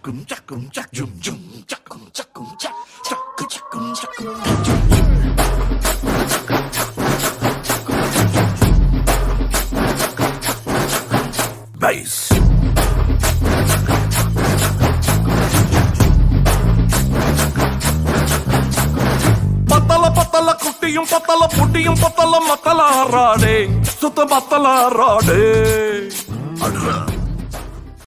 Bass. பத்தல குட்டியும் பத்தல புட்டியும் பத்தல மத்தல ஆறாடே சுத்த பத்தல ஆறாடே.